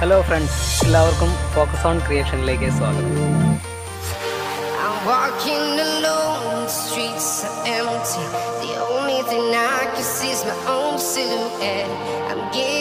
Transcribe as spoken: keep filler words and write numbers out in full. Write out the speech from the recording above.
Hello friends, എല്ലാവർക്കും focus on ക്രിയേഷനിലേക്ക് സ്വാഗതം. I'm walking alone, the streets are empty. The only thing I can see is my own silhouette. I'm getting